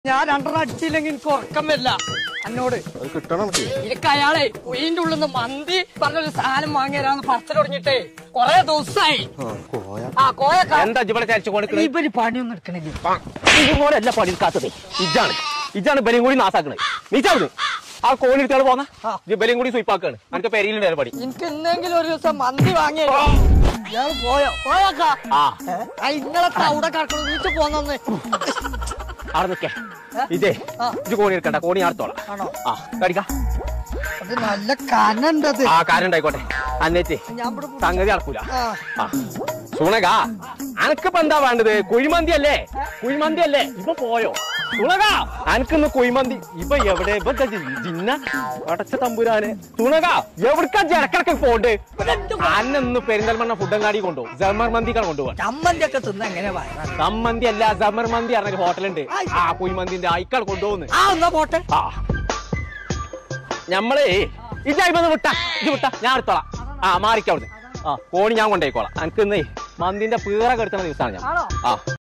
ഞാൻ രണ്ടെണ്ണം അടിച്ചില്ലെങ്കിൽ എനിക്ക് ഉറക്കം വരില്ല എന്നോട് എനിക്ക് അയാളെ കുയിന്റെ ഉള്ളിൽ നിന്ന് മന്തി പറഞ്ഞൊരു സാധനം വാങ്ങിയരാന്ന് പറച്ചിൽ തുടങ്ങിട്ടേ കൊറേ ദിവസമായി. ഇവര് പണിയൊന്നും എടുക്കണില്ല. ഇതുപോലെയല്ല പണി എടുക്കാത്തത്. ഇജാണ് ബലിയും കൂടി നാസാക്കണത്. നീച്ചാവുന്നു ആ കോഴി എടുത്തോളൂ പോന്ന ബലിയും കൂടി സ്വീപ്പാക്കാണ്. എനിക്ക് പെരിയിലുണ്ടായ പണി. എനിക്ക് എന്തെങ്കിലും ഒരു ദിവസം മന്തി വാങ്ങിയോ ഇയാള് പോയോക്കാ ഇങ്ങളൊക്കെ അവിടെ കിടക്കണം വീട്ടിൽ പോന്നെ അവിടെ നിക്കേ ഇതേ ഇത് കോണി എടുക്കണ്ട, കോണി ആർത്തോളാം. ആ കടിക്കാം. അത് നല്ല കനുണ്ടത്. ആ കാനുണ്ടായിക്കോട്ടെ. അന്നേറ്റ് സംഗതി നടക്കൂല. ആ സുണക അനക്കിപ്പോ എന്താ വേണ്ടത്? കുഴിമന്തി അല്ലേ? കുഴിമന്തി അല്ലേ? ഇപ്പൊ പോയോ തുണക? അനക്കിന്ന് കുഴിമന്തി ഇപ്പൊ എവിടെ? ഇപ്പൊ ജിന്ന അടച്ച തമ്പുരാന്. തുണക എവിടക്കാ ജനക്കിടക്ക് പോണ്ട്? അന്നു പെരിന്തൽമണ്ണ ഫുഡങ്ങാടി കൊണ്ടുപോകും. ജമർ മന്തിക്കാണ് കൊണ്ടുപോകാൻ. ചമ്മന്തി ഒക്കെ തിന്ന എങ്ങനെ സമ്മന്തി അല്ല, ജമർ മന്തി പറഞ്ഞൊരു ഹോട്ടലുണ്ട്. ആ കുഴിമന്തിന്റെ അയക്കാൾ കൊണ്ടുപോകുന്നു. പോട്ടെ. ആ ഞമ്മളേ ഇജായിന്ന് വിട്ട ഞാൻ എടുത്തോളാം. ആ മാറിക്കവിടുന്ന്. ആ കോണി ഞാൻ കൊണ്ടുപോയിക്കോളാം. എനിക്ക് ഇന്നേ മന്തിന്റെ പീറ കെടുത്തുന്ന ദിവസമാണ് ഞാൻ. ആ